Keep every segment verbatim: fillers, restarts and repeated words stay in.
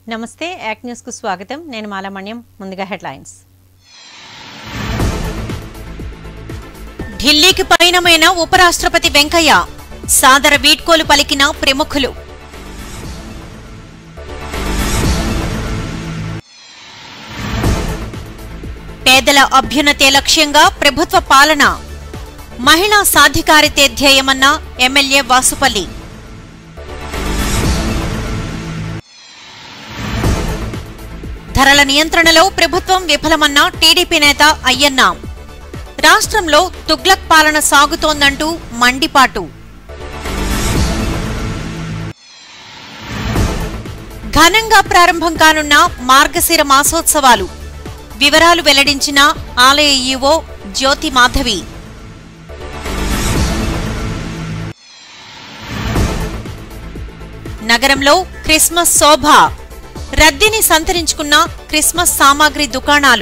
నమస్తే act news కు స్వాగతం నేను మాలమణ్యం ముందుగా హెడ్లైన్స్ ఢిల్లీకి పయనమైన ఉపరాష్ట్రపతి వెంకయ్య సాదర వీడ్కోలు పలికిన ప్రముఖులు పేదల అభ్యున్నతే లక్ష్యంగా ప్రభుత్వ పాలన మహిళా సాధికారితే ధ్యేయమన్న ఎమ్మెల్యే వాసుపల్లి ధరల నియంత్రణలో ప్రభుత్వం విఫలమన్న టీడీపీ నేత అయ్యన్న రాష్ట్రంలో తుగ్లక్ పాలన సాగుతోందంటూ మండిపాటు ఘనంగా ప్రారంభం కానున్న మార్గశిర మాసోత్సవాలు వివరాలు వెల్లడించిన ఆలయ ఈవో జ్యోతి మాధవి నగరంలో క్రిస్మస్ శోభ రద్దీని సంతరించుకున్న క్రిస్మస్ సామాగ్రి దుకాణాలు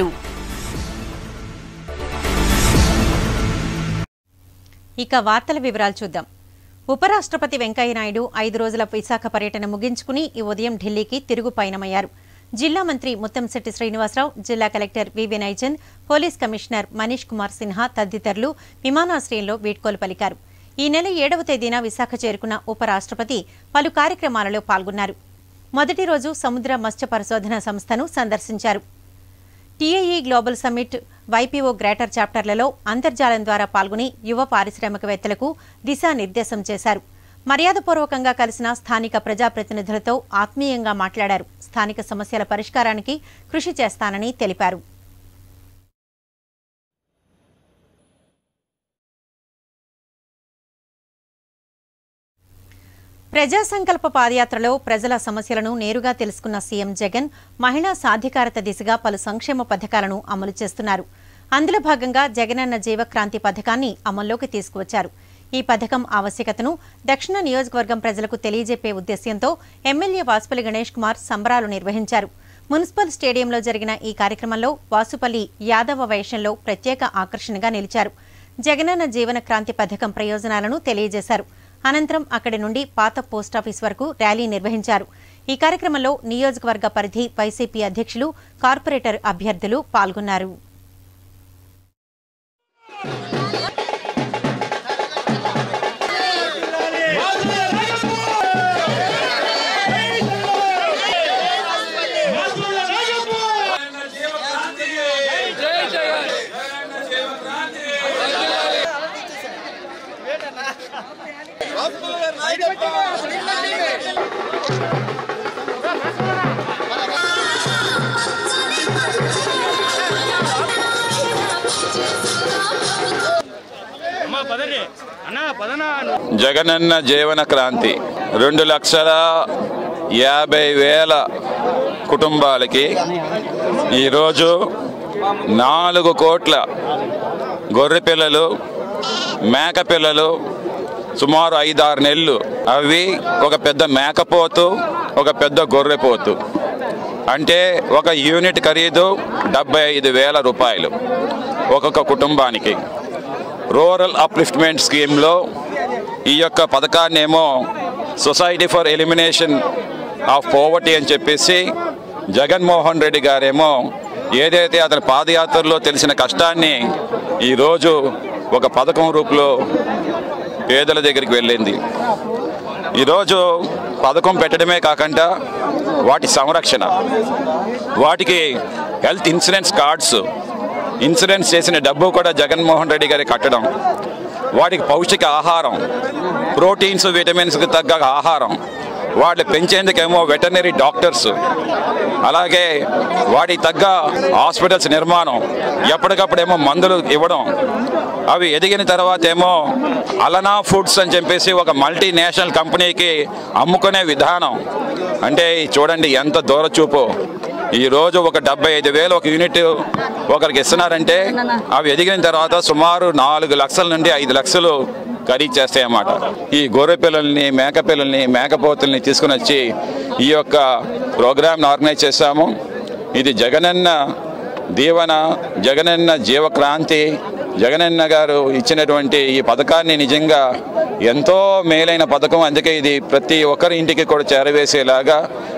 ఇక వార్తల వివరాలు చూద్దాం. ఉపరాష్ట్రపతి వెంకయ్యనాయుడు ఐదు రోజుల విశాఖ పర్యటన ముగించుకుని ఈ ఉదయం ఢిల్లీకి తిరుగు పయనమయ్యారు. జిల్లా మంత్రి ముత్తంశెట్టి శ్రీనివాసరావు, జిల్లా collector V Vinaychand, police commissioner Manish Kumar Sinha తదితరులు విమానాశ్రయంలో వీడ్కోలు పలికారు. ఈ నెల ఏడవ తేదీన విశాఖ చేరుకున్న ఉపరాష్ట్రపతి పలు కార్యక్రమాలలో పాల్గొన్నారు. మొదటి రోజు సముద్ర మత్స్య పరిశోధన సంస్థను సందర్శించారు. TIE global summit, YPO greater చాప్టర్లలో అంతర్జాలం ద్వారా పాల్గొని యువ పారిశ్రామికవేత్తలకు దిశానిర్దేశం చేశారు. మర్యాదపూర్వకంగా కలిసిన స్థానిక ప్రజాప్రతినిధులతో ఆత్మీయంగా మాట్లాడారు. స్థానిక సమస్యల పరిష్కారానికి కృషి చేస్తానని తెలిపారు. ప్రజా సంకల్ప పాదయాత్రలో ప్రజల సమస్యలను నేరుగా తెలుసుకున్న సీఎం జగన్ మహిళా సాధికారత దిశగా పలు సంక్షేమ పథకాలను అమలు చేస్తున్నారు. అందులో భాగంగా జగనన్న జీవక్రాంతి పథకాన్ని అమల్లోకి తీసుకువచ్చారు. ఈ పథకం ఆవశ్యకతను దక్షిణ నియోజకవర్గం ప్రజలకు తెలియజెప్పే ఉద్దేశ్యంతో ఎమ్మెల్యే వాసుపల్లి గణేష్ కుమార్ సంబరాలు నిర్వహించారు. మున్సిపల్ స్టేడియంలో జరిగిన ఈ కార్యక్రమంలో వాసుపల్లి యాదవ వేషంలో ప్రత్యేక ఆకర్షణగా నిలిచారు. జగనన్న జీవన క్రాంతి పథకం ప్రయోజనాలను తెలియజేశారు. అనంతరం అక్కడి నుండి పాత పోస్టాఫీస్ వరకు ర్యాలీ నిర్వహించారు. ఈ కార్యక్రమంలో నియోజకవర్గ పరిధి వైసీపీ అధ్యక్షులు, కార్పొరేటర్ అభ్యర్థులు పాల్గొన్నారు. జగనన్న జీవన క్రాంతి రెండు లక్షల యాభై వేల కుటుంబాలకి ఈరోజు నాలుగు కోట్ల గొర్రె పిల్లలు, మేక పిల్లలు, సుమారు ఐదారు నెలలు, అవి ఒక పెద్ద మేకపోతు, ఒక పెద్ద గొర్రెపోతు, అంటే ఒక యూనిట్ ఖరీదు డెబ్బై ఐదు వేల రూపాయలు ఒక్కొక్క కుటుంబానికి. రూరల్ అప్లిఫ్ట్మెంట్ స్కీమ్లో ఈ యొక్క పథకాన్ని ఏమో society for elimination of poverty అని చెప్పేసి జగన్మోహన్ రెడ్డి గారేమో ఏదైతే అతని పాదయాత్రలో తెలిసిన కష్టాన్ని ఈరోజు ఒక పథకం రూపంలో పేదల దగ్గరికి వెళ్ళింది. ఈరోజు పథకం పెట్టడమే కాకుండా వాటి సంరక్షణ, వాటికి హెల్త్ ఇన్సూరెన్స్ కార్డ్స్, ఇన్సూరెన్స్ చేసిన డబ్బు కూడా జగన్మోహన్ రెడ్డి గారి కట్టడం, వాటికి పౌష్టిక ఆహారం, ప్రోటీన్స్, విటమిన్స్కి తగ్గ ఆహారం, వాళ్ళు పెంచేందుకేమో వెటర్నరీ డాక్టర్స్, అలాగే వాటికి తగ్గ హాస్పిటల్స్ నిర్మాణం, ఎప్పటికప్పుడేమో మందులు ఇవ్వడం, అవి ఎదిగిన తర్వాత ఏమో అలనా ఫుడ్స్ అని చెప్పేసి ఒక మల్టీనేషనల్ కంపెనీకి అమ్ముకునే విధానం. అంటే చూడండి ఎంత దూరచూపు. ఈరోజు ఒక డెబ్బై ఐదు వేలు ఒక యూనిట్ ఒకరికి ఇస్తున్నారంటే అవి ఎదిగిన తర్వాత సుమారు నాలుగు లక్షల నుండి ఐదు లక్షలు ఖరీదు చేస్తాయన్నమాట. ఈ గొర్రె పిల్లల్ని, మేక పిల్లల్ని, మేకపోతుల్ని తీసుకుని వచ్చి ఈ యొక్క ప్రోగ్రామ్ని ఆర్గనైజ్ చేశాము. ఇది జగనన్న దీవెన, జగనన్న జీవక్రాంతి, జగనన్న గారు ఇచ్చినటువంటి ఈ పథకాన్ని నిజంగా ఎంతో మేలైన పథకం. అందుకే ఇది ప్రతి ఒక్కరి ఇంటికి కూడా చేరవేసేలాగా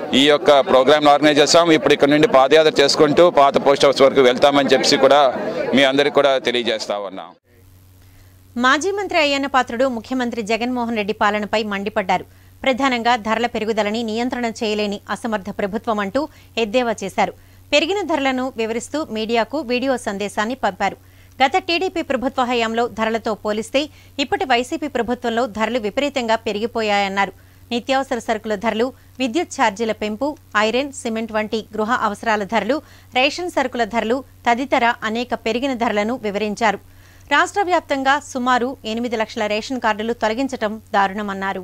ఈ యొక్క ప్రోగ్రామ్ని ఆర్గనైజ్ చేస్తాం. ఇప్పుడు ఇక్కడ నుండి పాదయాత్ర చేసుకుంటూ పాత పోస్ట్ ఆఫీస్ వరకు వెళ్తామని చెప్పి కూడా మీ అందరికీ కూడా తెలియజేస్తా ఉన్నాం. మాజీ మంత్రి అయ్యన్న పాత్రుడు ముఖ్యమంత్రి జగన్మోహన్ రెడ్డి పాలనపై మండిపడ్డారు. ప్రధానంగా ధరల పెరుగుదలని నియంత్రణ చేయలేని అసమర్థ ప్రభుత్వం అంటూ ఎద్దేవా చేశారు. పెరిగిన ధరలను వివరిస్తూ మీడియాకు వీడియో సందేశాన్ని పంపారు. గత టీడీపీ ప్రభుత్వ హయాంలో ధరలతో పోలిస్తే ఇప్పటి వైసీపీ ప్రభుత్వంలో ధరలు విపరీతంగా పెరిగిపోయాయన్నారు. నిత్యావసర సరుకుల ధరలు, విద్యుత్ ఛార్జీల పెంపు, ఐరన్, సిమెంట్ వంటి గృహ అవసరాల ధరలు, రేషన్ సరుకుల ధరలు తదితర అనేక పెరిగిన ధరలను వివరించారు. రాష్ట్ర వ్యాప్తంగా సుమారు ఎనిమిది లక్షల రేషన్ కార్డులు తొలగించడం దారుణమన్నారు.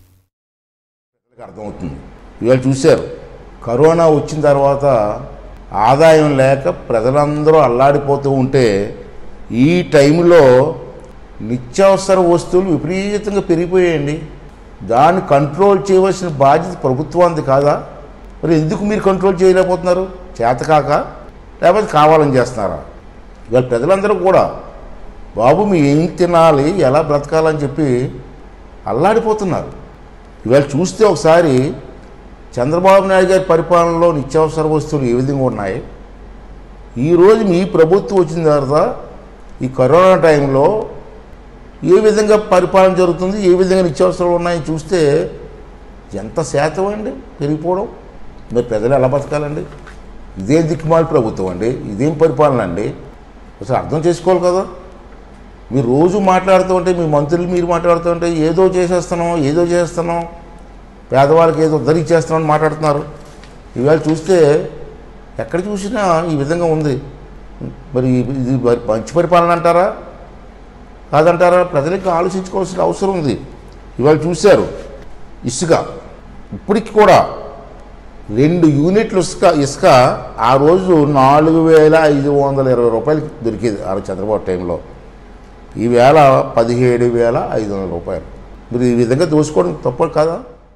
అర్థమవుతుంది. ఇవాళ చూశారు, కరోనా వచ్చిన తర్వాత ఆదాయం లేక ప్రజలందరూ అల్లాడిపోతూ ఉంటే ఈ టైంలో నిత్యావసర వస్తువులు విపరీతంగా పెరిగిపోయాయండి. దాన్ని కంట్రోల్ చేయవలసిన బాధ్యత ప్రభుత్వానికి కాదా? మరి ఎందుకు మీరు కంట్రోల్ చేయలేకపోతున్నారు? చేతకాక లేకపోతే కావాలని చేస్తున్నారా? ఇవాళ ప్రజలందరూ కూడా బాబు మీ ఏం తినాలి, ఎలా బ్రతకాలని చెప్పి అల్లాడిపోతున్నారు. ఇవాళ చూస్తే ఒకసారి చంద్రబాబు నాయుడు గారి పరిపాలనలో నిత్యావసర వస్తువులు ఏ విధంగా ఉన్నాయి, ఈరోజు మీ ప్రభుత్వం వచ్చిన తర్వాత ఈ కరోనా టైంలో ఏ విధంగా పరిపాలన జరుగుతుంది, ఏ విధంగా నిత్యావసరాలు ఉన్నాయని చూస్తే ఎంత శాతం అండి పెరిగిపోవడం. మరి ప్రజలు ఎలా బతకాలండి? ఇదేం దిక్కుమాలి ప్రభుత్వం అండి, ఇదేం పరిపాలన అండి? అసలు అర్థం చేసుకోవాలి కదా. మీరు రోజు మాట్లాడుతూ ఉంటే, మీ మంత్రులు మీరు మాట్లాడుతూ ఉంటే ఏదో చేసేస్తున్నాం ఏదో చేస్తున్నాం పేదవాళ్ళకి ఏదో ఉద్ధరించేస్తున్నామని మాట్లాడుతున్నారు. ఇవాళ చూస్తే ఎక్కడ చూసినా ఈ విధంగా ఉంది. మరి ఇది మంచి పరిపాలన అంటారా కాదంటారా? ప్రజలకు ఆలోచించుకోవాల్సిన అవసరం ఉంది. ఇవాళ చూశారు, ఇసుక ఇప్పటికి కూడా రెండు యూనిట్లు ఇసుక ఇసుక ఆ రోజు నాలుగు వేల ఐదు వందల ఇరవై రూపాయలకి దొరికేది ఆ చంద్రబాబు టైంలో. ఈవేళ పదిహేడు వేల ఐదు వందల రూపాయలు. మీరు ఈ విధంగా దోచుకోవడం తప్పు కాదా?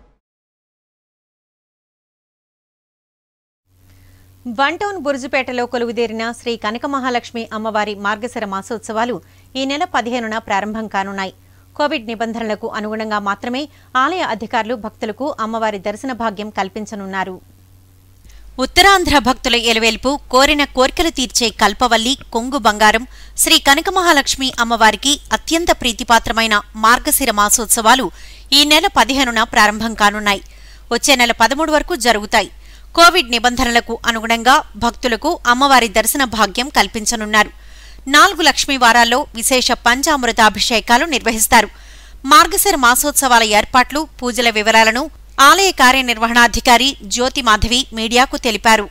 వన్ టౌన్ బురుజుపేటలో కొలువుదేరిన శ్రీ కనక మహాలక్ష్మి అమ్మవారి మార్గశిర మాసోత్సవాలు ఈ నెల పదిహేనున ప్రారంభం కానున్నాయి. కోవిడ్ నిబంధనలకు అనుగుణంగా మాత్రమే ఆలయ అధికారులు భక్తులకు అమ్మవారి దర్శన భాగ్యం కల్పించనున్నారు. ఉత్తరాంధ్ర భక్తుల ఎలవేల్పు, కోరిన కోర్కెలు తీర్చే కల్పవల్లి, కొంగు బంగారం శ్రీ కనక మహాలక్ష్మి అమ్మవారికి అత్యంత ప్రీతిపాత్రమైన మార్గశిర మాసోత్సవాలు ఈ నెల పదిహేనున ప్రారంభం కానున్నాయి. వచ్చే నెల పదమూడు వరకు జరుగుతాయి. కోవిడ్ నిబంధనలకు అనుగుణంగా భక్తులకు అమ్మవారి దర్శన భాగ్యం కల్పించనున్నారు. నాలుగు లక్ష్మీ వారాల్లో విశేష పంచామృతాభిషేకాలు నిర్వహిస్తారు. మార్గశిర మాసోత్సవాల ఏర్పాట్లు, పూజల వివరాలను ఆలయ కార్యనిర్వహణాధికారి జ్యోతి మాధవి మీడియాకు తెలిపారు.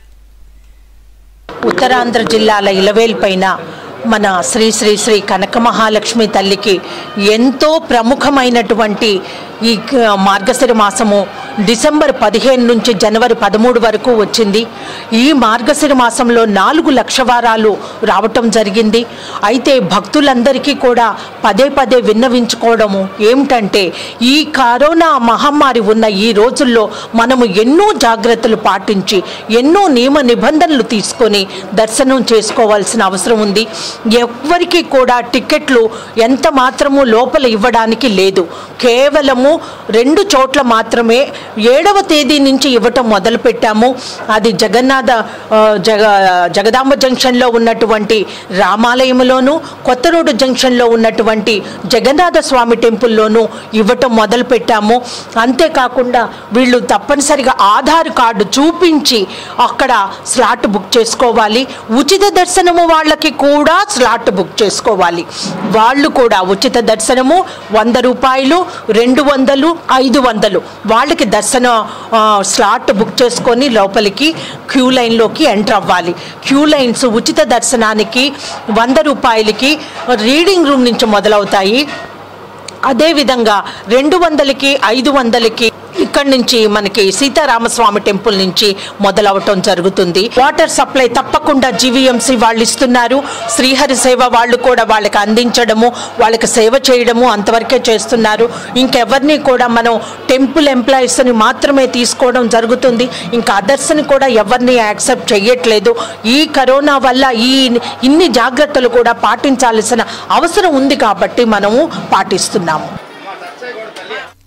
ఉత్తరాంధ్ర జిల్లాల ఇలవేల్పైన మన శ్రీ శ్రీ శ్రీ కనక మహాలక్ష్మి తల్లికి ఎంతో ప్రముఖమైనటువంటి ఈ మార్గశిర మాసము డిసెంబర్ పదిహేను నుంచి జనవరి పదమూడు వరకు వచ్చింది. ఈ మార్గశిర మాసంలో నాలుగు లక్షవారాలు రావటం జరిగింది. అయితే భక్తులందరికీ కూడా పదే పదే విన్నవించుకోవడము ఏమిటంటే, ఈ కరోనా మహమ్మారి ఉన్న ఈ రోజుల్లో మనము ఎన్నో జాగ్రత్తలు పాటించి ఎన్నో నియమ నిబంధనలు తీసుకొని దర్శనం చేసుకోవాల్సిన అవసరం ఉంది. ఎవ్వరికీ కూడా టికెట్లు ఎంత మాత్రము లోపల ఇవ్వడానికి లేదు. కేవలము రెండు చోట్ల మాత్రమే ఏడవ తేదీ నుంచి ఇవ్వటం మొదలు పెట్టాము. అది జగన్నాథ జగ జగదాంబ జంక్షన్లో ఉన్నటువంటి రామాలయంలోను, కొత్త రోడ్డు జంక్షన్లో ఉన్నటువంటి జగన్నాథ స్వామి టెంపుల్లోనూ ఇవ్వటం మొదలు పెట్టాము. అంతేకాకుండా వీళ్ళు తప్పనిసరిగా ఆధార్ కార్డు చూపించి అక్కడ స్లాట్ బుక్ చేసుకోవాలి. ఉచిత దర్శనము వాళ్ళకి కూడా స్లాట్ బుక్ చేసుకోవాలి. వాళ్ళు కూడా ఉచిత దర్శనము వంద రూపాయలు, రెండు వందలు, ఐదు వందలు వాళ్ళకి దర్శన స్లాట్ బుక్ చేసుకొని లోపలికి క్యూ లైన్లోకి ఎంటర్ అవ్వాలి. క్యూ లైన్స్ ఉచిత దర్శనానికి వంద రూపాయలకి రీడింగ్ రూమ్ నుంచి మొదలవుతాయి. అదేవిధంగా రెండు వందలకి ఐదు వందలకి ఇక్కడి నుంచి మనకి సీతారామస్వామి టెంపుల్ నుంచి మొదలవటం జరుగుతుంది. వాటర్ సప్లై తప్పకుండా జీవీఎంసీ వాళ్ళు ఇస్తున్నారు. శ్రీహరి సేవ వాళ్ళు కూడా వాళ్ళకి అందించడము, వాళ్ళకి సేవ చేయడము అంతవరకే చేస్తున్నారు. ఇంకెవరిని కూడా మనం టెంపుల్ ఎంప్లాయీస్ని మాత్రమే తీసుకోవడం జరుగుతుంది. ఇంకా అదర్స్ని కూడా ఎవరిని యాక్సెప్ట్ చేయట్లేదు. ఈ కరోనా వల్ల ఈ ఇన్ని జాగ్రత్తలు కూడా పాటించాల్సిన అవసరం ఉంది కాబట్టి మనము పాటిస్తున్నాము.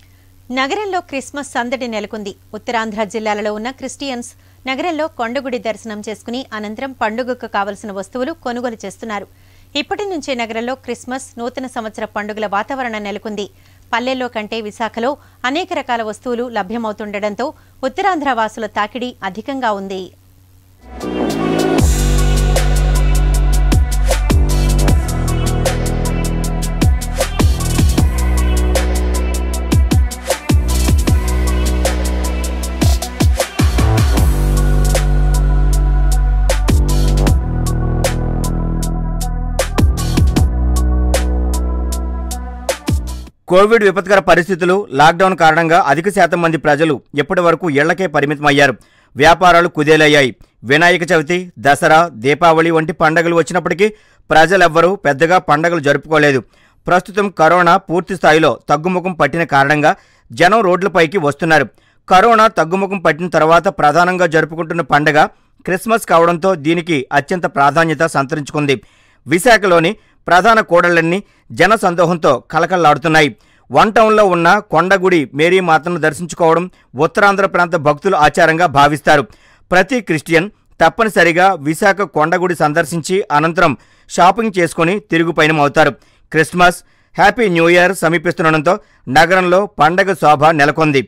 నగరంలో క్రిస్మస్ సందడి నెలకొంది. ఉత్తరాంధ్ర జిల్లాలలో ఉన్న క్రిస్టియన్స్ నగరంలో కొండగుడి దర్శనం చేసుకుని అనంతరం పండుగకు కావలసిన వస్తువులు కొనుగోలు చేస్తున్నారు. ఇప్పటి నుంచే నగరంలో క్రిస్మస్, నూతన సంవత్సర పండుగల వాతావరణం నెలకొంది. పల్లెల్లో కంటే విశాఖలో అనేక రకాల వస్తువులు లభ్యమవుతుండటంతో ఉత్తరాంధ్ర వాసుల తాకిడి అధికంగా ఉంది. కోవిడ్ విపత్కర పరిస్థితులు, లాక్డౌన్ కారణంగా అధిక శాతం మంది ప్రజలు ఇప్పటి వరకు ఇళ్లకే పరిమితమయ్యారు. వ్యాపారాలు కుదేలయ్యాయి. వినాయక చవితి, దసరా, దీపావళి వంటి పండుగలు వచ్చినప్పటికీ ప్రజలెవ్వరూ పెద్దగా పండుగలు జరుపుకోలేదు. ప్రస్తుతం కరోనా పూర్తి స్థాయిలో తగ్గుముఖం పట్టిన కారణంగా జనం రోడ్లపైకి వస్తున్నారు. కరోనా తగ్గుముఖం పట్టిన తర్వాత ప్రధానంగా జరుపుకుంటున్న పండుగ క్రిస్మస్ కావడంతో దీనికి అత్యంత ప్రాధాన్యత సంతరించుకుంది. విశాఖలోని ప్రధాన కూడళ్లన్నీ జన సందోహంతో కలకల్లాడుతున్నాయి. వన్ టౌన్లో ఉన్న కొండగుడి మేరీమాతను దర్శించుకోవడం ఉత్తరాంధ్ర ప్రాంత భక్తులు ఆచారంగా భావిస్తారు. ప్రతి క్రిస్టియన్ తప్పనిసరిగా విశాఖ కొండగుడి సందర్శించి అనంతరం షాపింగ్ చేసుకుని తిరుగు పయనమవుతారు. క్రిస్మస్, హ్యాపీ న్యూ ఇయర్ సమీపిస్తుండటంతో నగరంలో పండగ శోభ నెలకొంది.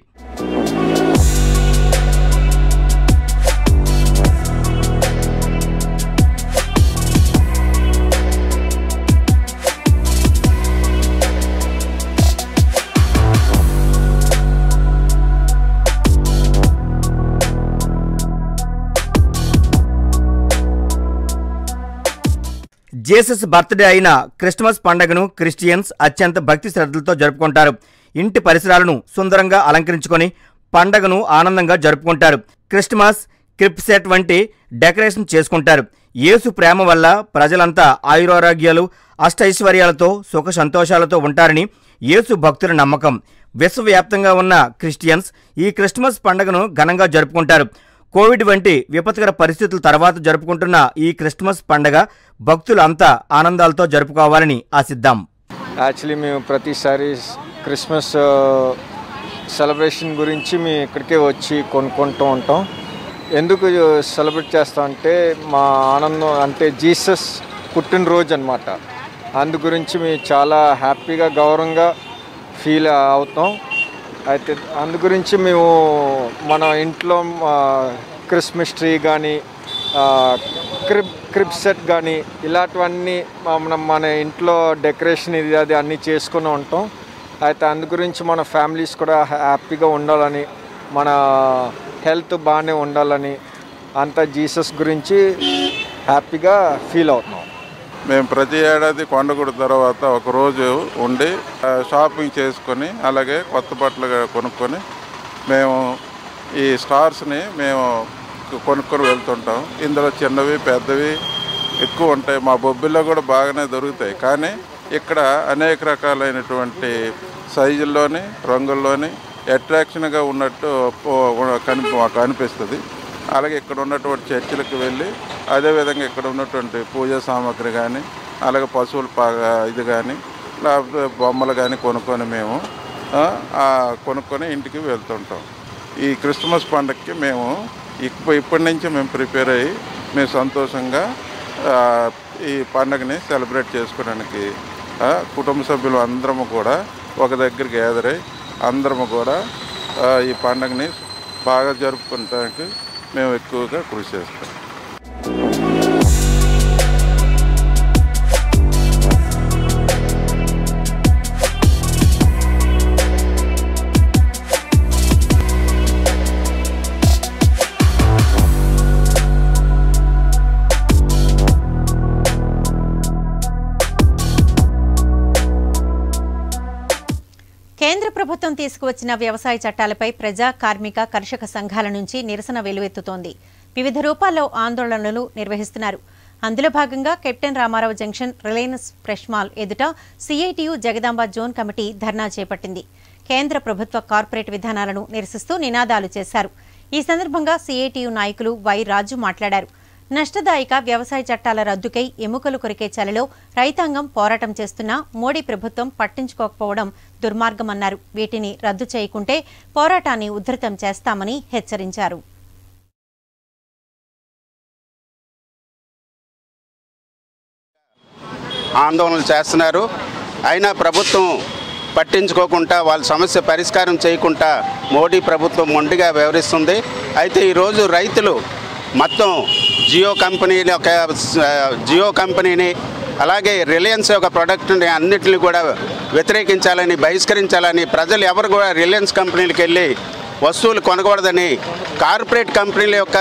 జీసస్ బర్త్డే అయిన క్రిస్మస్ పండుగను క్రిస్టియన్స్ అత్యంత భక్తి శ్రద్ధలతో జరుపుకుంటారు. ఇంటి పరిసరాలను సుందరంగా అలంకరించుకొని పండుగను ఆనందంగా జరుపుకుంటారు. క్రిస్మస్ క్రిప్సెట్ వంటి డెకరేషన్ చేసుకుంటారు. యేసు ప్రేమ వల్ల ప్రజలంతా ఆయురారోగ్యాలు, అష్టైశ్వర్యాలతో, సుఖ సంతోషాలతో ఉంటారని యేసు భక్తుల నమ్మకం. విశ్వవ్యాప్తంగా ఉన్న క్రిస్టియన్స్ ఈ క్రిస్మస్ పండుగను ఘనంగా జరుపుకుంటారు. కోవిడ్ వంటి విపత్కర పరిస్థితుల తర్వాత జరుపుకుంటున్న ఈ క్రిస్మస్ పండుగ భక్తులు అంతా ఆనందాలతో జరుపుకోవాలని ఆశిద్దాం. యాక్చువల్లీ మేము ప్రతిసారి క్రిస్మస్ సెలబ్రేషన్ గురించి మేము ఇక్కడికే వచ్చి కొనుక్కుంటూ ఉంటాం. ఎందుకు సెలబ్రేట్ చేస్తామంటే మా ఆనందం అంటే జీసస్ పుట్టినరోజు అన్నమాట. అందు గురించి మేము చాలా హ్యాపీగా, గౌరవంగా ఫీల్ అవుతాం. అయితే అందు గురించి మేము మన ఇంట్లో క్రిస్మస్ ట్రీ కానీ, క్రిప్ క్రిప్ సెట్ కానీ ఇలాంటివన్నీ మనం మన ఇంట్లో డెకరేషన్ ఇది అది అన్నీ చేసుకుని ఉంటాం. అయితే అందు గురించి మన ఫ్యామిలీస్ కూడా హ్యాపీగా ఉండాలని, మన హెల్త్ బాగానే ఉండాలని అంతా జీసస్ గురించి హ్యాపీగా ఫీల్ అవుతున్నాం. మేము ప్రతి ఏడాది కొండగుడి తర్వాత ఒకరోజు ఉండి షాపింగ్ చేసుకొని అలాగే కొత్త బట్టలు కొనుక్కొని మేము ఈ స్టార్స్ని మేము కొనుక్కొని వెళ్తుంటాం. ఇందులో చిన్నవి పెద్దవి ఎక్కువ ఉంటాయి. మా బొబ్బిల్లో కూడా బాగానే దొరుకుతాయి. కానీ ఇక్కడ అనేక రకాలైనటువంటి సైజుల్లోని, రంగుల్లోని అట్రాక్షన్గా ఉన్నట్టు కనిపి మాకు అనిపిస్తుంది. అలాగే ఇక్కడ ఉన్నటువంటి చర్చిలకు వెళ్ళి అదేవిధంగా ఇక్కడ ఉన్నటువంటి పూజా సామాగ్రి కానీ, అలాగే పశువుల పాగా ఇది కానీ, లేకపోతే బొమ్మలు కానీ కొనుక్కొని మేము కొనుక్కొని ఇంటికి వెళ్తుంటాం. ఈ క్రిస్మస్ పండుగకి మేము ఇప్పు ఇప్పటి నుంచి మేము ప్రిపేర్ అయ్యి మేము సంతోషంగా ఈ పండుగని సెలబ్రేట్ చేసుకోవడానికి కుటుంబ సభ్యులు అందరము కూడా ఒక దగ్గరికి గ్యాదర్ అయ్యి అందరము కూడా ఈ పండుగని బాగా జరుపుకోవడానికి మేము ఎక్కువగా కృషి చేస్తాం. కేంద్ర ప్రభుత్వం తీసుకువచ్చిన వ్యవసాయ చట్టాలపై ప్రజా, కార్మిక, కర్షక సంఘాల నుంచి నిరసన వెల్లువెత్తుతోంది. వివిధ రూపాల్లో ఆందోళనలు నిర్వహిస్తున్నారు. అందులో భాగంగా captain Ramarao junction Reliance fresh mall ఎదుట CITU Jagadamba zone committee dharna చేపట్టింది. కేంద్ర ప్రభుత్వ కార్పొరేట్ విధానాలను నిరసిస్తూ నినాదాలు చేశారు. ఈ సందర్భంగా సిఐటియు నాయకులు వై రాజు మాట్లాడారు. నష్టదాయక వ్యవసాయ చట్టాల రద్దుకై ఎముకలు కొరికే చలిలో రైతాంగం పోరాటం చేస్తున్నా మోడీ ప్రభుత్వం పట్టించుకోకపోవడం దుర్మార్గమన్నారు. వీటిని రద్దు చేయకుంటే పోరాటాన్ని ఉధృతం చేస్తామని హెచ్చరించారు. ఆందోళనలు చేస్తున్నారు. అయినా ప్రభుత్వం పట్టించుకోకుండా వాళ్ళ సమస్య పరిష్కారం చేయకుండా మోడీ ప్రభుత్వం మొండిగా వ్యవహరిస్తుంది. అయితే ఈరోజు రైతులు మొత్తం జియో కంపెనీని ఒక జియో కంపెనీని అలాగే రిలయన్స్ యొక్క ప్రోడక్ట్ని అన్నింటినీ కూడా వ్యతిరేకించాలని బహిష్కరించాలని ప్రజలు ఎవరు కూడా రిలయన్స్ కంపెనీలకు వెళ్ళి వస్తువులు కొనకూడదని కార్పొరేట్ కంపెనీల యొక్క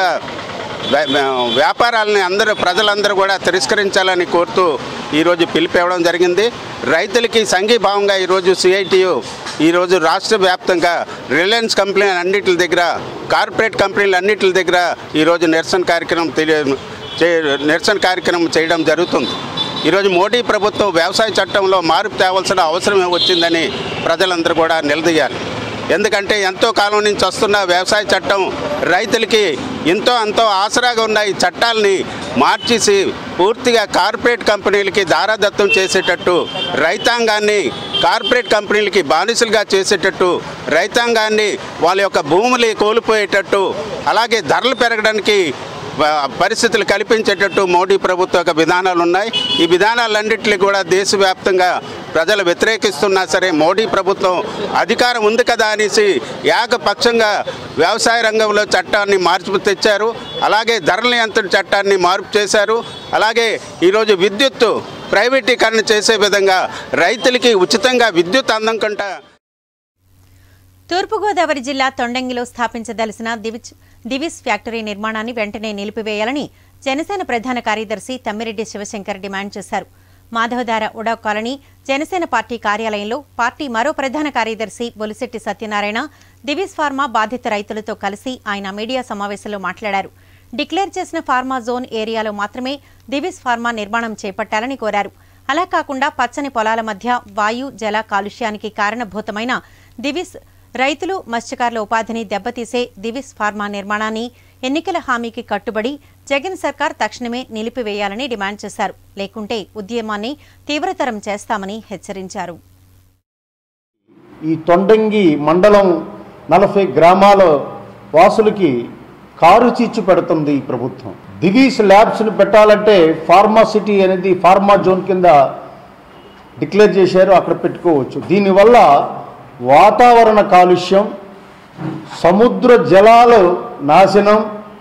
వ్యాపారాలని అందరూ ప్రజలందరూ కూడా తిరస్కరించాలని కోరుతూ ఈరోజు పిలిపివ్వడం జరిగింది. రైతులకి సంఘీభావంగా ఈరోజు సిఐటియు ఈరోజు రాష్ట్ర వ్యాప్తంగా రిలయన్స్ కంపెనీల అన్నింటి దగ్గర కార్పొరేట్ కంపెనీలు అన్నింటి దగ్గర ఈరోజు నిరసన కార్యక్రమం తెలియ నిరసన కార్యక్రమం చేయడం జరుగుతుంది. ఈరోజు మోడీ ప్రభుత్వం వ్యవసాయ చట్టంలో మార్పు తేవాల్సిన అవసరం వచ్చిందని ప్రజలందరూ కూడా నిలదీయాలి. ఎందుకంటే ఎంతో కాలం నుంచి వస్తున్న వ్యవసాయ చట్టం రైతులకి ఎంతో అంతో ఆసరాగా ఉన్న ఈ చట్టాలని మార్చేసి పూర్తిగా కార్పొరేట్ కంపెనీలకి దారాదత్తం చేసేటట్టు రైతాంగాన్ని కార్పొరేట్ కంపెనీలకి బానిసలుగా చేసేటట్టు రైతాంగాన్ని వాళ్ళ యొక్క భూములు కోల్పోయేటట్టు అలాగే ధరలు పెరగడానికి పరిస్థితులు కల్పించేటట్టు మోడీ ప్రభుత్వ యొక్క విధానాలు ఉన్నాయి. ఈ విధానాలన్నింటినీ కూడా దేశవ్యాప్తంగా ప్రజలు వ్యతిరేకిస్తున్నా సరే మోడీ ప్రభుత్వం అధికారం ఉంది కదా అనేసి ఏకపక్షంగా వ్యవసాయ రంగంలో చట్టాన్ని మార్పు తెచ్చారు. అలాగే ధరల నియంత్రణ చట్టాన్ని మార్పు చేశారు. అలాగే ఈరోజు విద్యుత్తు ప్రైవేటీకరణ చేసే విధంగా రైతులకి ఉచితంగా విద్యుత్ అందం కంట తూర్పుగోదావరి జిల్లా తొండంగిలో స్థాపించదలసిన దివిజ్ దివిస్ ఫ్యాక్టరీ నిర్మాణాన్ని వెంటనే నిలిపివేయాలని జనసేన ప్రధాన కార్యదర్శి తమ్మిరెడ్డి శివశంకర్ డిమాండ్ చేశారు. Madhavadhara UDA colony Janasena party కార్యాలయంలో పార్టీ మరో ప్రధాన కార్యదర్శి బొలిశెట్టి సత్యనారాయణ దివిస్ ఫార్మా బాధిత రైతులతో కలిసి ఆయన మీడియా సమావేశంలో మాట్లాడారు. డిక్లేర్ చేసిన ఫార్మా జోన్ ఏరియాలో మాత్రమే దివిస్ ఫార్మా నిర్మాణం చేపట్టాలని కోరారు. అలా కాకుండా పచ్చని పొలాల మధ్య వాయు జల కాలుష్యానికి కారణభూతమైన దివిస్ రైతులు మత్స్యకారుల ఉపాధిని దెబ్బతీసే దివిస్ ఫార్మా నిర్మాణాన్ని ఎన్నికల హామీకి కట్టుబడి జగన్ సర్కార్ తక్షణమే నిలిపివేయాలని డిమాండ్ చేశారు. లేకుంటే ఉద్యమాన్ని తీవ్రతరం చేస్తామని హెచ్చరించారు. ఈ తొండంగి మండలం నలభై గ్రామాల వాసులకి కారు చీచ్చు పెడుతుంది ఈ ప్రభుత్వం. దివీస్ ల్యాబ్స్ని పెట్టాలంటే ఫార్మాసిటీ అనేది ఫార్మా జోన్ కింద డిక్లేర్ చేశారు, అక్కడ పెట్టుకోవచ్చు. దీనివల్ల వాతావరణ కాలుష్యం, సముద్ర జలాలు నాశనం,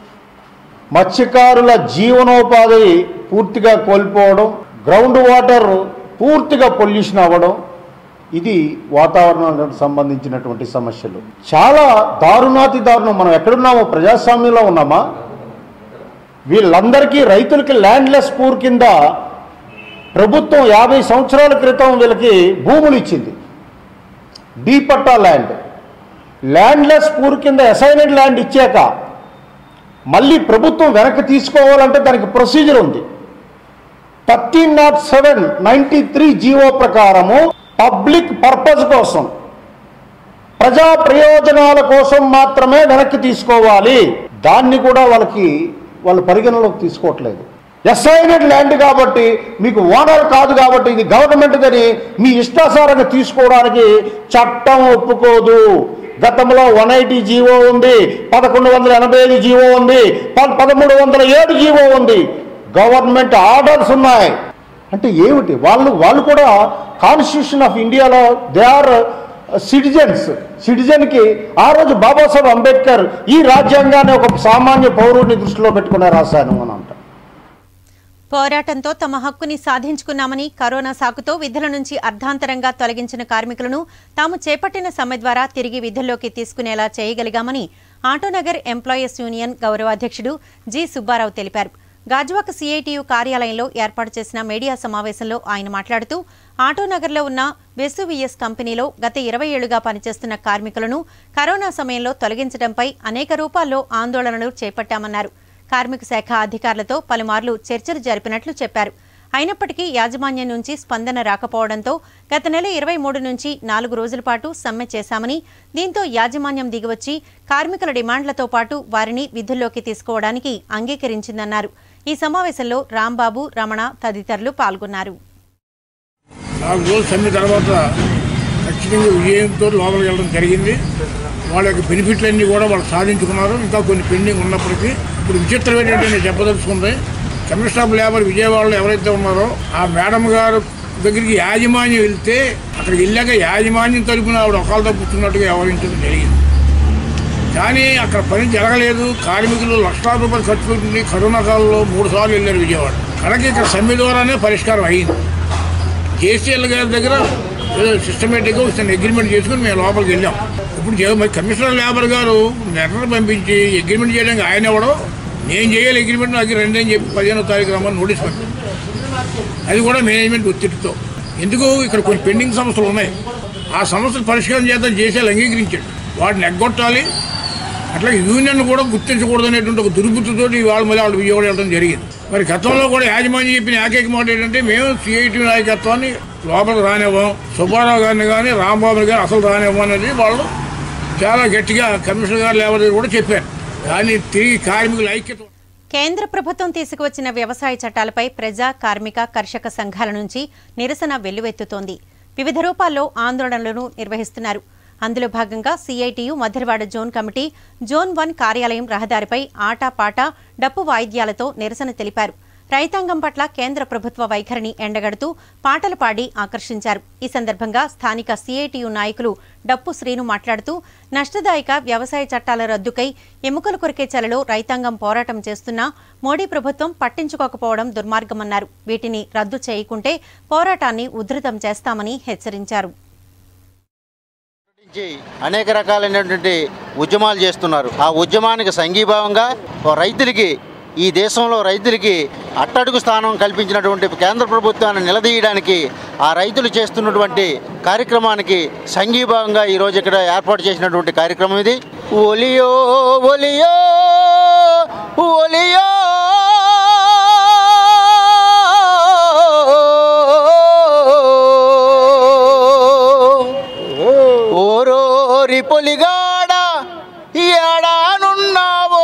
మత్స్యకారుల జీవనోపాధి పూర్తిగా కోల్పోవడం, గ్రౌండ్ వాటర్ పూర్తిగా పొల్యూషన్ అవ్వడం, ఇది వాతావరణానికి సంబంధించినటువంటి సమస్యలు. చాలా దారుణాతి దారుణం. మనం ఎక్కడున్నామో ప్రజాస్వామ్యంలో ఉన్నామా? వీళ్ళందరికీ రైతులకి ల్యాండ్లెస్ పూర్ కింద ప్రభుత్వం యాభై సంవత్సరాల క్రితం వీళ్ళకి భూములు ఇచ్చింది. D patta land, landless poor కింద అసైనెడ్ ల్యాండ్ ఇచ్చాక మళ్ళీ ప్రభుత్వం వెనక్కి తీసుకోవాలంటే దానికి ప్రొసీజర్ ఉంది. Thirteen naught seven ninety three GO ప్రకారము పబ్లిక్ పర్పస్ కోసం, ప్రజా ప్రయోజనాల కోసం మాత్రమే వెనక్కి తీసుకోవాలి. దాన్ని కూడా వాళ్ళకి వాళ్ళు పరిగణలోకి తీసుకోవట్లేదు. అసైనెడ్ ల్యాండ్ కాబట్టి మీకు ఓనర్ కాదు కాబట్టి ఇది గవర్నమెంట్దని మీ ఇష్టాసారంగా తీసుకోవడానికి చట్టం ఒప్పుకోదు. గతంలో వన్ ఎయిటీ జీవో ఉంది, పదకొండు వందల ఎనభై ఐదు జీవో ఉంది, పదమూడు వందల ఏడు జీవో ఉంది. గవర్నమెంట్ ఆర్డర్స్ ఉన్నాయి. అంటే ఏమిటి? వాళ్ళు వాళ్ళు కూడా కాన్స్టిట్యూషన్ ఆఫ్ ఇండియాలో దే ఆర్ సిటిజన్స్. సిటిజన్కి ఆ రోజు బాబాసాహెబ్ అంబేద్కర్ ఈ రాజ్యాంగాన్ని ఒక సామాన్య పౌరుడిని దృష్టిలో పెట్టుకునే రాశాను అని అంటారు. పోరాటంతో తమ హక్కుని సాధించుకున్నామని, కరోనా సాకుతో విధుల నుంచి అర్ధాంతరంగా తొలగించిన కార్మికులను తాము చేపట్టిన సమ్మె ద్వారా తిరిగి విధుల్లోకి తీసుకునేలా చేయగలిగామని ఆటోనగర్ ఎంప్లాయీస్ యూనియన్ గౌరవాధ్యక్షుడు జి సుబ్బారావు తెలిపారు. గాజువాక సిఐటియు కార్యాలయంలో ఏర్పాటు చేసిన మీడియా సమావేశంలో ఆయన మాట్లాడుతూ ఆటోనగర్లో ఉన్న వెసువిఎస్ కంపెనీలో గత ఇరవై ఏళ్లుగా పనిచేస్తున్న కార్మికులను కరోనా సమయంలో తొలగించడంపై అనేక రూపాల్లో ఆందోళనలు చేపట్టామన్నారు. కార్మిక శాఖ అధికారులతో పలుమార్లు చర్చలు జరిపినట్లు చెప్పారు. అయినప్పటికీ యాజమాన్యం నుంచి స్పందన రాకపోవడంతో గత నెల ఇరవై మూడు నుంచి నాలుగు రోజుల పాటు సమ్మె చేశామని, దీంతో యాజమాన్యం దిగివచ్చి కార్మికుల డిమాండ్లతో పాటు వారిని విధుల్లోకి తీసుకోవడానికి అంగీకరించిందన్నారు. ఈ సమావేశంలో రాంబాబు, రమణ తదితరులు పాల్గొన్నారు. నాలుగు రోజులు సమ్మె తర్వాత ఖచ్చితంగా విజయంతో లోపలికి వెళ్ళడం జరిగింది. వాళ్ళ యొక్క బెనిఫిట్లన్నీ కూడా వాళ్ళు సాధించుకున్నారు. ఇంకా కొన్ని పెండింగ్ ఉన్నప్పటికీ ఇప్పుడు విచిత్రం ఏంటంటే నేను చెప్పదలుచుకుంది, సెంట్రల్ స్టాఫ్ లేబర్ విజయవాడలో ఎవరైతే ఉన్నారో ఆ మేడం గారు దగ్గరికి యాజమాన్యం వెళ్తే అక్కడికి వెళ్ళాక యాజమాన్యం తరపున ఆవిడ ఒకళ్ళతో పుచ్చుకున్నట్టుగా వ్యవహరించడం జరిగింది. కానీ అక్కడ పని జరగలేదు. కార్మికులు లక్షలాది రూపాయలు ఖర్చు పెట్టుకుని కరోనా కాలంలో మూడు సార్లు వెళ్ళారు విజయవాడ. కనుక ఇక్కడ సమ్మె ద్వారానే పరిష్కారం అయింది. జేసీఎల్ గారి దగ్గర ఏదో సిస్టమేటిక్గా వచ్చిన అగ్రిమెంట్ చేసుకుని మేము లోపలికి వెళ్ళాం. ఇప్పుడు కమిషనర్ లేబర్ గారు లెటర్ పంపించి అగ్రిమెంట్ చేయడానికి ఆయన ఎవడో నేను చేయాలి అగ్రిమెంట్ నాకు రెండని చెప్పి పదిహేనో తారీఖు రమ్మని నోటీస్ పంపింది. అది కూడా మేనేజ్మెంట్ ఒత్తిడితో. ఎందుకు ఇక్కడ కొన్ని పెండింగ్ సమస్యలు ఉన్నాయి. ఆ సమస్యలు పరిష్కారం చేద్దాం చేసేయాలి అంగీకరించాడు. వాటిని ఎగ్గొట్టాలి. అట్లాగే యూనియన్ కూడా గుర్తించకూడదు అనేటువంటి ఒక దుర్బుద్ధితో వాళ్ళ మళ్ళీ వాళ్ళు విజయవాడ వెళ్ళడం జరిగింది. మరి గతంలో కూడా యాజమాన్యం చెప్పిన ఏకైక మాట ఏంటంటే మేము సిఐటి నాయకత్వాన్ని లోపలికి రానివ్వం, సుబ్బారావు గారిని కానీ రాంబాబు గారు అసలు రానివ్వం అనేది వాళ్ళు చాలా గట్టిగా కమిషనర్ గారు లేబర్ కూడా చెప్పారు. కానీ తిరిగి కార్మికుల ఐక్యత. కేంద్ర ప్రభుత్వం తీసుకువచ్చిన వ్యవసాయ చట్టాలపై ప్రజా, కార్మిక, కర్షక సంఘాల నుంచి నిరసన వెల్లువెత్తుతోంది. వివిధ రూపాల్లో ఆందోళనలను నిర్వహిస్తున్నారు. అందులో భాగంగా CITU Madhurawada zone committee zone one కార్యాలయం రహదారిపై ఆటాపాట డప్పు వాయిద్యాలతో నిరసన తెలిపారు. రైతాంగం పట్ల కేంద్ర ప్రభుత్వ వైఖరిని ఎండగడుతూ పాటలు పాడి ఆకర్షించారు. ఈ సందర్భంగా స్థానిక సిఐటియు నాయకులు డప్పు శ్రీను మాట్లాడుతూ నష్టదాయక వ్యవసాయ చట్టాల రద్దుకై ఎముకలు కొరికే చలలో రైతాంగం పోరాటం చేస్తున్నా మోడీ ప్రభుత్వం పట్టించుకోకపోవడం దుర్మార్గమన్నారు. వీటిని రద్దు చేయకుంటే పోరాటాన్ని ఉధృతం చేస్తామని హెచ్చరించారు. అనేక రకాలైనటువంటి ఉద్యమాలు చేస్తున్నారు. ఆ ఉద్యమానికి సంఘీభావంగా రైతులకి, ఈ దేశంలో రైతులకి అట్టడుగు స్థానం కల్పించినటువంటి కేంద్ర ప్రభుత్వాన్ని నిలదీయడానికి ఆ రైతులు చేస్తున్నటువంటి కార్యక్రమానికి సంఘీభావంగా ఈరోజు ఇక్కడ ఏర్పాటు చేసినటువంటి కార్యక్రమం ఇది. ఒలియో ఒలియో ఒలియో ఓరోరి పొలిగాడ ఏడానున్నావో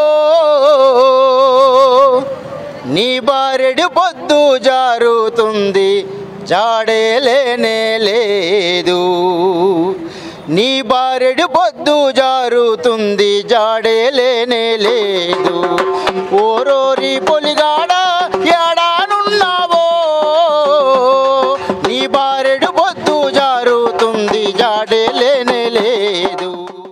నీ బారెడు పొద్దు జారుతుంది జాడే లేనే లేదు. నీ బారెడు పొద్దు జారుతుంది జాడే లేనే లేదు. ఓరోరి పొలిగాడ ఏడానున్నావో నీ బారెడు పొద్దు జారుతుంది జాడే లేనే లేదు.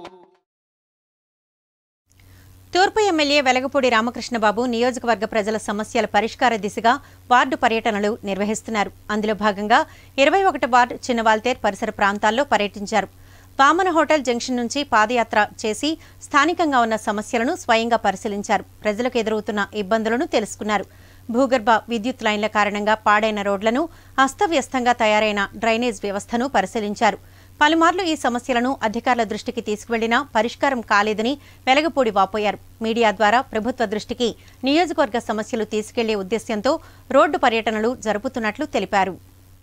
తూర్పు ఎమ్మెల్యే వెలగపూడి రామకృష్ణబాబు నియోజకవర్గ ప్రజల సమస్యల పరిష్కార దిశగా వార్డు పర్యటనలు నిర్వహిస్తున్నారు. అందులో భాగంగా ఇరవై ఒకటి వార్డు చిన్నవాల్తేర్ పరిసర ప్రాంతాల్లో పర్యటించారు. వామన హోటల్ జంక్షన్ నుంచి పాదయాత్ర చేసి స్థానికంగా ఉన్న సమస్యలను స్వయంగా పరిశీలించారు. ప్రజలకు ఎదురవుతున్న ఇబ్బందులను తెలుసుకున్నారు. భూగర్భ విద్యుత్ లైన్ల కారణంగా పాడైన రోడ్లను, అస్తవ్యస్తంగా తయారైన డ్రైనేజ్ వ్యవస్థను పరిశీలించారు. పలుమార్లు ఈ సమస్యలను అధికారుల దృష్టికి తీసుకువెళ్లినా పరిష్కారం కాలేదని వెలగపూడి వాపోయారు. మీడియా ద్వారా ప్రభుత్వ దృష్టికి నియోజకవర్గ సమస్యలు తీసుకెళ్లే ఉద్దేశ్యంతో రోడ్డు పర్యటనలు జరుపుతున్నట్లు తెలిపారు.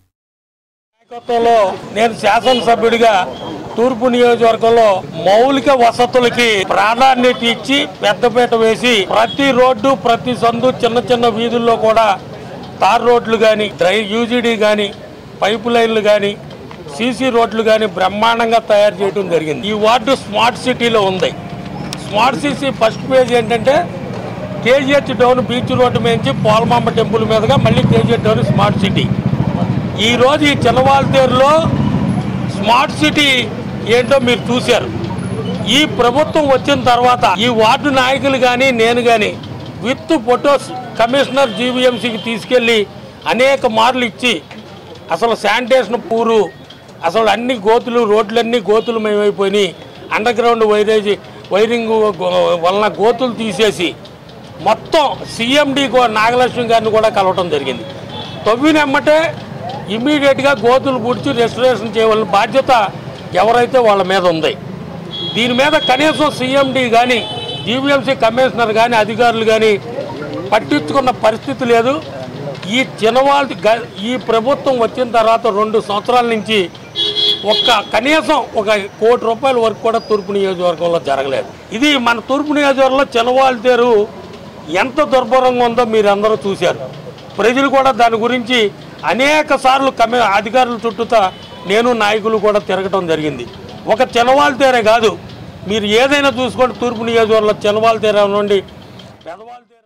నేను శాసనసభ్యుడిగా తూర్పు నియోజకవర్గంలో మౌలిక వసతులకి ప్రాధాన్యత ఇచ్చి పెద్దపీట వేసి ప్రతి రోడ్డు, ప్రతి సందు, చిన్న చిన్న వీధుల్లో కూడా తార్ రోడ్లు కానీ, డ్రై యూజీడీ కానీ, పైపు లైన్లు కానీ, సీసీ రోడ్లు కానీ బ్రహ్మాండంగా తయారు చేయడం జరిగింది. ఈ వార్డు స్మార్ట్ సిటీలో ఉంది. స్మార్ట్ సిటీ ఫస్ట్ పేజ్ ఏంటంటే కేజీహెచ్ డౌన్ బీచ్ రోడ్డు నుంచి పోలమాంబ టెంపుల్ మీదుగా మళ్ళీ కేజీహెచ్ డౌన్ స్మార్ట్ సిటీ. ఈరోజు ఈ చిన్నవాల్తేరులో స్మార్ట్ సిటీ ఏంటో మీరు చూశారు. ఈ ప్రభుత్వం వచ్చిన తర్వాత ఈ వార్డు నాయకులు కానీ, నేను కానీ విత్ ఫొటోస్ కమిషనర్ జీవీఎంసీకి తీసుకెళ్ళి అనేక మార్లు ఇచ్చి అసలు శానిటేషన్ పూరు, అసలు అన్ని గోతులు, రోడ్లన్నీ గోతులమయమైపోయినాయి. అండర్ గ్రౌండ్ వైరేజ్ వైరింగ్ వలన గోతులు తీసేసి మొత్తం సీఎండీ నాగలక్ష్మి గారిని కూడా కలవటం జరిగింది. తవ్వినెమ్మటే ఇమీడియట్గా గోతులు పూడ్చి రెస్టరేషన్ చేయవలసిన బాధ్యత ఎవరైతే వాళ్ళ మీద ఉంది. దీని మీద కనీసం సీఎండీ కానీ, జీవీఎంసీ కమిషనర్ కానీ, అధికారులు కానీ పట్టించుకున్న పరిస్థితి లేదు. ఈ చిన్నవాళ్ళ ఈ ప్రభుత్వం వచ్చిన తర్వాత రెండు సంవత్సరాల నుంచి ఒక్క కనీసం ఒక కోటి రూపాయల వరకు కూడా తూర్పు నియోజకవర్గంలో జరగలేదు. ఇది మన తూర్పు నియోజకవర్గంలో చిన్నవాల్తేరు ఎంత దుర్భరంగా ఉందో మీరందరూ చూశారు. ప్రజలు కూడా దాని గురించి అనేక సార్లు కమి అధికారుల చుట్టూతా నేను నాయకులు కూడా తిరగటం జరిగింది. ఒక చినవాళ్ళ తీరే కాదు, మీరు ఏదైనా చూసుకోండి, తూర్పు నియోజకవర్గంలో చినవాళ్ళ తీర నుండి పెదవాళ్ళ తీర.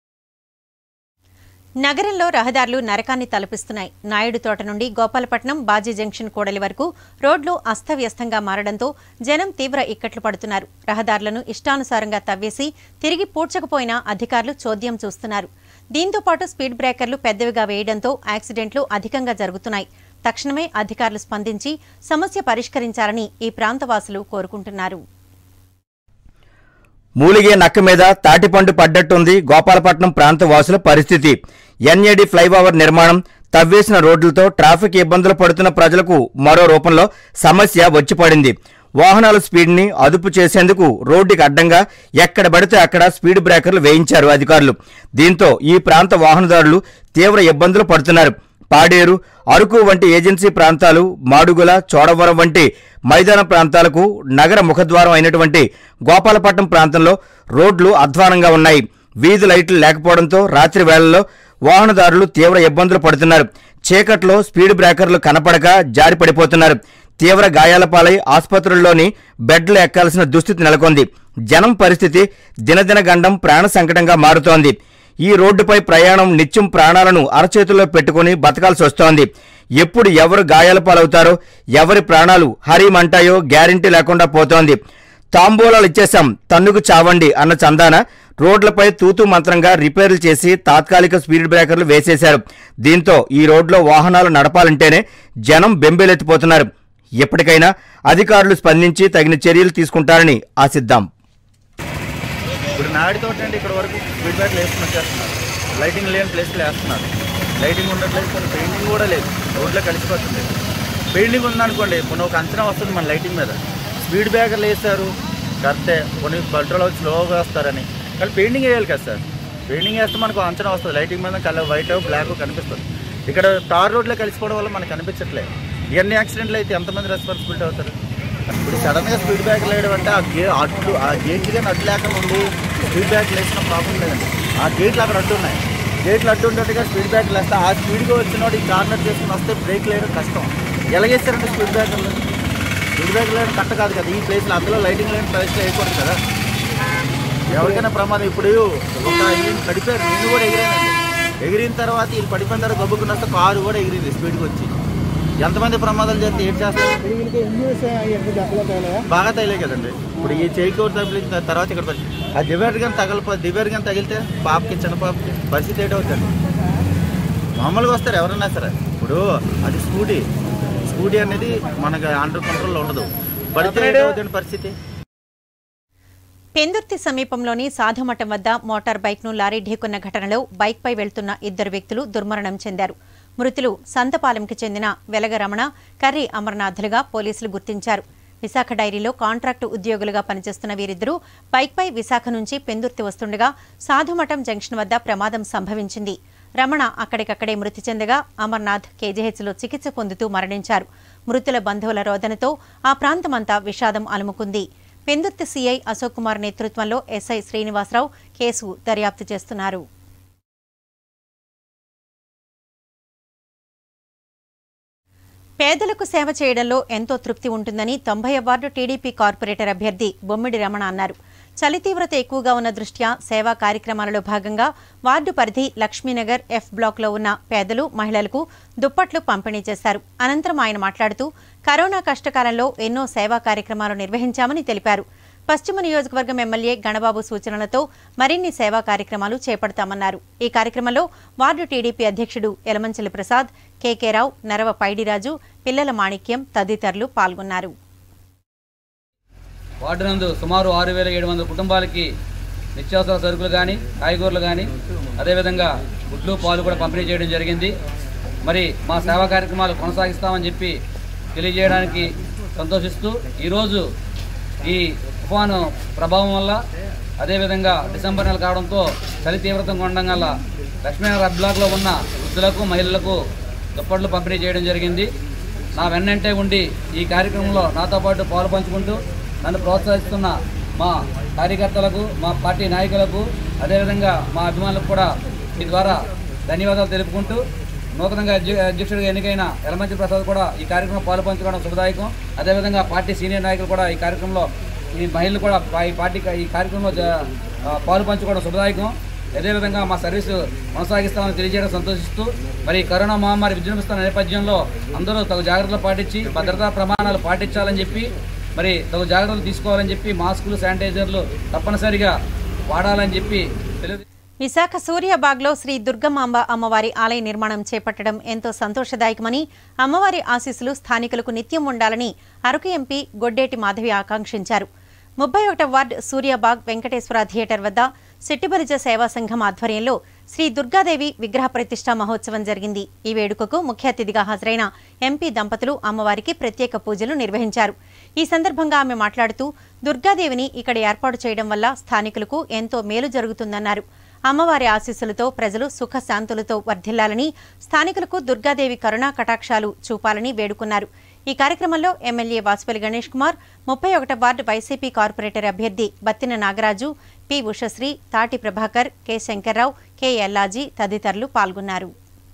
నగరంలో రహదారులు నరకాన్ని తలపిస్తున్నాయి. నాయుడు తోట నుండి గోపాలపట్నం బాజీ జంక్షన్ కూడలి వరకు రోడ్లు అస్తవ్యస్తంగా మారడంతో జనం తీవ్ర ఇక్కట్లు పడుతున్నారు. రహదారులను ఇష్టానుసారంగా తవ్వేసి తిరిగి పూడ్చకపోయినా అధికారులు చోద్యం చూస్తున్నారు. దీంతో పాటు స్పీడ్ బ్రేకర్లు పెద్దవిగా వేయడంతో యాక్సిడెంట్లు అధికంగా జరుగుతున్నాయి. తక్షణమే అధికారులు స్పందించి సమస్య పరిష్కరించాలని ఈ ప్రాంతవాసులు కోరుకుంటున్నారు. మూలిగే నక్క మీద తాటిపండు పడ్డట్టుంది గోపాలపట్నం ప్రాంత వాసుల పరిస్థితి. ఎన్ఏడి ఫ్లైఓవర్ నిర్మాణం, తవ్వేసిన రోడ్లతో ట్రాఫిక్ ఇబ్బందులు పడుతున్న ప్రజలకు మరో రూపంలో సమస్య వచ్చి పడింది. వాహనాల స్పీడ్ని అదుపు చేసేందుకు రోడ్డుకి అడ్డంగా ఎక్కడ పడితే అక్కడ స్పీడ్ బ్రేకర్లు వేయించారు అధికారులు. దీంతో ఈ ప్రాంత వాహనదారులు తీవ్ర ఇబ్బందులు పడుతున్నారు. పాడేరు, అరకు వంటి ఏజెన్సీ ప్రాంతాలు, మాడుగుల, చోడవరం వంటి మైదాన ప్రాంతాలకు నగర ముఖద్వారం అయినటువంటి గోపాలపట్నం ప్రాంతంలో రోడ్లు అధ్వానంగా ఉన్నాయి. వీధి లైట్లు లేకపోవడంతో రాత్రి వేళల్లో వాహనదారులు తీవ్ర ఇబ్బందులు పడుతున్నారు. చీకట్లో స్పీడ్ బ్రేకర్లు కనపడక జారి పడిపోతున్నారు. తీవ్ర గాయాల పాలై ఆసుపత్రుల్లోని బెడ్లు ఎక్కాల్సిన దుస్థితి నెలకొంది. జనం పరిస్థితి దినదిన గండం ప్రాణ సంకటంగా మారుతోంది. ఈ రోడ్డుపై ప్రయాణం నిత్యం ప్రాణాలను అరచేతుల్లో పెట్టుకుని బతకాల్సి వస్తోంది. ఎప్పుడు ఎవరు గాయాల పాలవుతారో, ఎవరి ప్రాణాలు హరిమంటాయో గ్యారంటీ లేకుండా పోతోంది. తాంబూలాలు ఇచ్చేశాం, తన్నుకు చావండి అన్న చందాన రోడ్లపై తూతూ మంత్రంగా రిపేర్లు చేసి తాత్కాలిక స్పీడ్ బ్రేకర్లు వేసేశారు. దీంతో ఈ రోడ్లో వాహనాలు నడపాలంటేనే జనం బెంబేలెత్తిపోతున్నారు. ఎప్పటికైనా అధికారులు స్పందించి తగిన చర్యలు తీసుకుంటారని ఆశిద్దాం. ఇప్పుడు నాయుడు తోట అంటే ఇక్కడ వరకు స్పీడ్ బ్రేకర్లు వేసుకుని వచ్చేస్తున్నారు. లైటింగ్ లేని ప్లేస్లో వేస్తున్నారు. లైటింగ్ ఉండట్లేదు, కొన్ని పెయింటింగ్ కూడా లేదు, రోడ్లో కలిసిపోతుంది. పెయింటింగ్ ఉందనుకోండి, కొన్ని ఒక అంచనా వస్తుంది మన లైటింగ్ మీద. స్పీడ్ బ్రేకర్లు వేస్తారు కరెక్టే, కొన్ని కంట్రోల్ వచ్చి స్లోగా వస్తారని, కానీ పెయింటింగ్ వేయాలి కదా సార్. పెయింటింగ్ వేస్తే మనకు అంచనా వస్తుంది, లైటింగ్ మీద కలర్ వైట్ బ్లాక్ కనిపిస్తుంది. ఇక్కడ తార్ రోడ్లో కలిసిపోవడం వల్ల మనకు కనిపించట్లేదు. ఇవన్నీ యాక్సిడెంట్లు అయితే ఎంతమంది రెస్పాన్సిబిలిటీ అవుతారు? ఇప్పుడు సడన్గా స్పీడ్ బ్రేకర్లు వేయడం అంటే ఆ గే అడ్లు ఆ గేట్లు కానీ అడ్డు లేకుండా ఉండి స్పీడ్ బ్రేకర్లు వేసిన ప్రాబ్లం లేదండి. ఆ గేట్లు అక్కడ అడ్డు ఉన్నాయి, గేట్లు అడ్డు ఉండేట్టుగా స్పీడ్ బ్రేకర్లు వేస్తే ఆ స్పీడ్గా వచ్చినోడు ఈ కార్నర్ చేసుకుని వస్తే బ్రేక్ వేయడం కష్టం. ఎలాగేస్తారంటే స్పీడ్ బ్రేకర్లు స్పీడ్ బ్రేకర్లు వేయడం కరెక్ట్ కాదు కదా. ఈ ప్లేస్లో అందులో లైటింగ్ లేని ప్లేస్లో వేయకూడదు కదా. ఎవరికైనా ప్రమాదం. ఇప్పుడు ఒక ఈయన పడిపోయారు, నేను కూడా ఎగిరానండి. ఎగిరిన తర్వాత వీళ్ళు పడిపోయిన తర్వాత గబ్బుకున్న వస్తే కారు కూడా ఎగిరింది స్పీడ్కి వచ్చి. ఎంతమంది ప్రమాదాలు చేస్తే ఏం చేస్తారు? బాగా తగిలే కదండి. ఇప్పుడు ఈ చేయికి తగిలిన తర్వాత ఇక్కడ ఆ డివైడర్ కానీ తగలిపో డివైడర్ కానీ తగిలితే పాపకి చిన్న పాపకి పరిస్థితి ఏంటవుతుంది? మామూలుగా వస్తారు ఎవరన్నా సరే. ఇప్పుడు అది స్కూటీ స్కూటీ అనేది మనకు అండర్ కంట్రోల్లో ఉండదు, పడితే ఏంటవుతుంది పరిస్థితి? పెందుర్తి సమీపంలోని సాధుమఠం వద్ద మోటార్ బైక్ను లారీ ఢీకొన్న ఘటనలో బైక్పై వెళ్తున్న ఇద్దరు వ్యక్తులు దుర్మరణం చెందారు. మృతులు సంతపాలెంకి చెందిన వెలగ రమణ, కర్రి అమర్నాథ్లుగా పోలీసులు గుర్తించారు. విశాఖ డైరీలో కాంట్రాక్టు ఉద్యోగులుగా పనిచేస్తున్న వీరిద్దరూ బైక్పై విశాఖ నుంచి పెందుర్తి వస్తుండగా సాధుమఠం జంక్షన్ వద్ద ప్రమాదం సంభవించింది. రమణ అక్కడికక్కడే మృతి చెందగా అమర్నాథ్ కేజీహెచ్లో చికిత్స పొందుతూ మరణించారు. మృతుల బంధువుల రోదనతో ఆ ప్రాంతమంతా విషాదం అలుముకుంది. పెందుర్తి సీఐ అశోక్ కుమార్ నేతృత్వంలో ఎస్ఐ శ్రీనివాసరావు కేసు దర్యాప్తు చేస్తున్నారు. పేదలకు సేవ చేయడంలో ఎంతో తృప్తి ఉంటుందని తొంభై వార్డు టీడీపీ కార్పొరేటర్ అభ్యర్థి బొమ్మిడి రమణ అన్నారు. చలి తీవ్రత ఎక్కువగా ఉన్న దృష్ట్యా సేవా కార్యక్రమాలలో భాగంగా వార్డు పరిధి లక్ష్మీనగర్ ఎఫ్ బ్లాక్లో ఉన్న పేదలు, మహిళలకు దుప్పట్లు పంపిణీ చేశారు. అనంతరం ఆయన మాట్లాడుతూ కరోనా కష్టకాలంలో ఎన్నో సేవా కార్యక్రమాలు నిర్వహించామని తెలిపారు. పశ్చిమ నియోజకవర్గం ఎమ్మెల్యే గణబాబు సూచనలతో మరిన్ని సేవా కార్యక్రమాలు చేపడతామన్నారు. ఈ కార్యక్రమంలో వార్డు టీడీపీ అధ్యక్షుడు యలమంచిలి ప్రసాద్, కేకే రావు, నరవ పైడిరాజు, పిల్లల మాణిక్యం తదితరులు పాల్గొన్నారు. వార్డు నందు సుమారు ఆరు వేల ఏడు వందల కుటుంబాలకి నిత్యావసర సరుకులు కానీ, కాయగూరలు కానీ, అదేవిధంగా గుడ్లు, పాలు కూడా పంపిణీ చేయడం జరిగింది. మరి మా సేవా కార్యక్రమాలు కొనసాగిస్తామని చెప్పి తెలియజేయడానికి సంతోషిస్తూ ఈరోజు ఈ తుఫాను ప్రభావం వల్ల, అదేవిధంగా డిసెంబర్ నెల కావడంతో చలి తీవ్రతంగా ఉండడం వల్ల లక్ష్మీనగర్ బ్లాక్లో ఉన్న వృద్ధులకు, మహిళలకు దుప్పట్లు పంపిణీ చేయడం జరిగింది. నా వెన్నంటే ఉండి ఈ కార్యక్రమంలో నాతో పాటు పాలు పంచుకుంటూ నన్ను ప్రోత్సహిస్తున్న మా కార్యకర్తలకు, మా పార్టీ నాయకులకు, అదేవిధంగా మా అభిమానులకు కూడా ఈ ద్వారా ధన్యవాదాలు తెలుపుకుంటూ, నూతనంగా అధ్యక్షుడిగా ఎన్నికైన యలమంచి ప్రసాద్ కూడా ఈ కార్యక్రమం పాలు పంచుకోవడం శుభదాయకం. అదేవిధంగా పార్టీ సీనియర్ నాయకులు కూడా ఈ కార్యక్రమంలో, ఈ మహిళలు కూడా ఈ పార్టీ ఈ కార్యక్రమంలో పాలు పంచుకోవడం శుభదాయకం. అదేవిధంగా మా సర్వీసు కొనసాగిస్తామని తెలియజేయడం సంతోషిస్తూ, మరి కరోనా మహమ్మారి విజృంభిస్తున్న నేపథ్యంలో అందరూ తగు జాగ్రత్తలు పాటించి భద్రతా ప్రమాణాలు పాటించాలని చెప్పి, మరి తగు జాగ్రత్తలు తీసుకోవాలని చెప్పి, మాస్కులు, శానిటైజర్లు తప్పనిసరిగా వాడాలని చెప్పి తెలియజే విశాఖ సూర్యాబాగ్లో శ్రీ దుర్గమాంబ అమ్మవారి ఆలయ నిర్మాణం చేపట్టడం ఎంతో సంతోషదాయకమని, అమ్మవారి ఆశీస్సులు స్థానికులకు నిత్యం ఉండాలని అరకు ఎంపీ గొడ్డేటి మాధవి ఆకాంక్షించారు. ముప్పై ఒకటవ వార్డు సూర్యాబాగ్ వెంకటేశ్వర థియేటర్ వద్ద సిట్టిబలిజ సేవా సంఘం ఆధ్వర్యంలో శ్రీ దుర్గాదేవి విగ్రహ ప్రతిష్ఠా మహోత్సవం జరిగింది. ఈ వేడుకకు ముఖ్య అతిథిగా హాజరైన ఎంపీ దంపతులు అమ్మవారికి ప్రత్యేక పూజలు నిర్వహించారు. ఈ సందర్భంగా ఆమె మాట్లాడుతూ, దుర్గాదేవిని ఇక్కడ ఏర్పాటు చేయడం వల్ల స్థానికులకు ఎంతో మేలు జరుగుతుందన్నారు. అమ్మవారి ఆశీస్సులతో ప్రజలు సుఖశాంతులతో వర్ధిల్లాలని, స్థానికులకు దుర్గాదేవి కరుణా కటాక్షాలు చూపాలని వేడుకున్నారు. ఈ కార్యక్రమంలో ఎమ్మెల్యే వాసుపల్లి గణేష్ కుమార్, ముప్పై ఒకటవ వార్డు వైసీపీ కార్పొరేటర్ అభ్యర్థి Battina Nagaraju, P Ushasri, Tati Prabhakar, K Sankararao, K Ellaji తదితరులు పాల్గొన్నారు.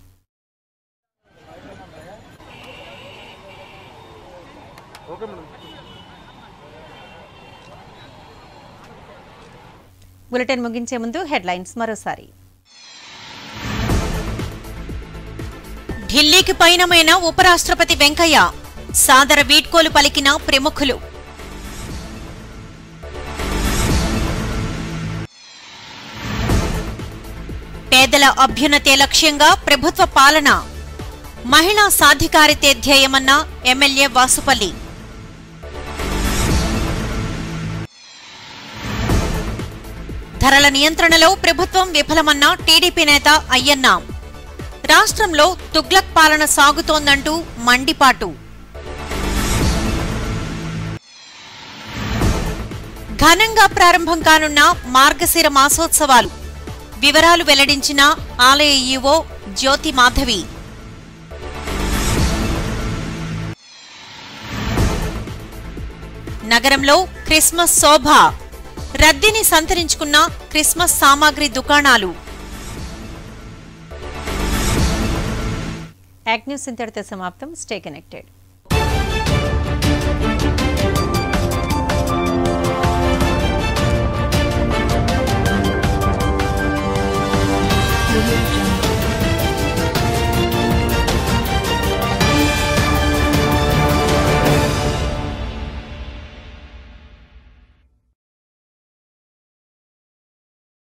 బులెటిన్ ముగించే ముందు హెడ్లైన్స్ మరోసారి. ఢిల్లీకి పయనమైన ఉపరాష్ట్రపతి వెంకయ్య, సాదర వీడ్కోలు పలికిన ప్రముఖులు. పేదల అభ్యున్నతే లక్ష్యంగా ప్రభుత్వ పాలన, మహిళా సాధికారితే ధ్యేయమన్న ఎమ్మెల్యే వాసుపల్లి. ధరల నియంత్రణలో ప్రభుత్వం విఫలమన్న టీడీపీ నేత అయ్యన్న. రాష్ట్రంలో తుగ్లక్ పాలన సాగుతోందంటూ మండిపాటు. ఘనంగా ప్రారంభం కానున్న మార్గశిర మాసోత్సవాలు, వివరాలు వెల్లడించిన ఆలయ ఈవో జ్యోతి మాధవి. నగరంలో క్రిస్మస్ శోభ, రద్దీని సంతరించుకున్న క్రిస్మస్ సామాగ్రి దుకాణాలు. యాక్ట్ న్యూస్ ఇంతటితో సమాప్తం. Stay connected.